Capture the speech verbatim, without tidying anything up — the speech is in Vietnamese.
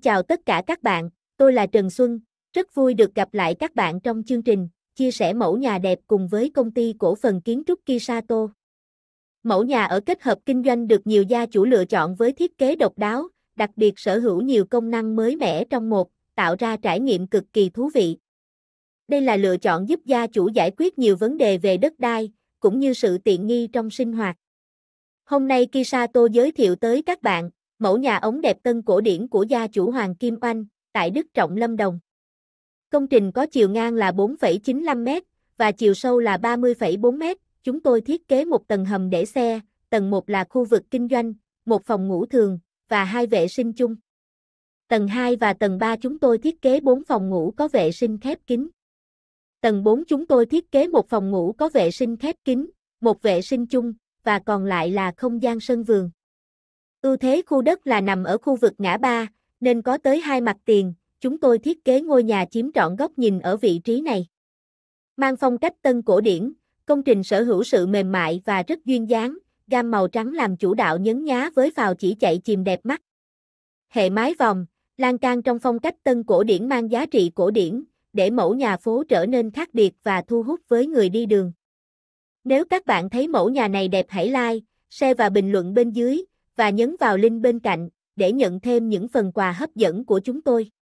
chào tất cả các bạn, tôi là Trần Xuân, rất vui được gặp lại các bạn trong chương trình chia sẻ mẫu nhà đẹp cùng với công ty cổ phần kiến trúc Kisato. Mẫu nhà ở kết hợp kinh doanh được nhiều gia chủ lựa chọn với thiết kế độc đáo, đặc biệt sở hữu nhiều công năng mới mẻ trong một, tạo ra trải nghiệm cực kỳ thú vị. Đây là lựa chọn giúp gia chủ giải quyết nhiều vấn đề về đất đai, cũng như sự tiện nghi trong sinh hoạt. Hôm nay Kisato giới thiệu tới các bạn mẫu nhà ống đẹp tân cổ điển của gia chủ Hoàng Kim Oanh, tại Đức Trọng, Lâm Đồng. Công trình có chiều ngang là bốn phẩy chín lăm mét và chiều sâu là ba mươi phẩy bốn mét. Chúng tôi thiết kế một tầng hầm để xe, tầng một là khu vực kinh doanh, một phòng ngủ thường và hai vệ sinh chung. Tầng hai và tầng ba chúng tôi thiết kế bốn phòng ngủ có vệ sinh khép kín. Tầng bốn chúng tôi thiết kế một phòng ngủ có vệ sinh khép kín, một vệ sinh chung và còn lại là không gian sân vườn. Ưu thế khu đất là nằm ở khu vực ngã ba, nên có tới hai mặt tiền, chúng tôi thiết kế ngôi nhà chiếm trọn góc nhìn ở vị trí này. Mang phong cách tân cổ điển, công trình sở hữu sự mềm mại và rất duyên dáng, gam màu trắng làm chủ đạo nhấn nhá với phào chỉ chạy chìm đẹp mắt. Hệ mái vòm, lan can trong phong cách tân cổ điển mang giá trị cổ điển, để mẫu nhà phố trở nên khác biệt và thu hút với người đi đường. Nếu các bạn thấy mẫu nhà này đẹp hãy like, share và bình luận bên dưới, và nhấn vào link bên cạnh, để nhận thêm những phần quà hấp dẫn của chúng tôi.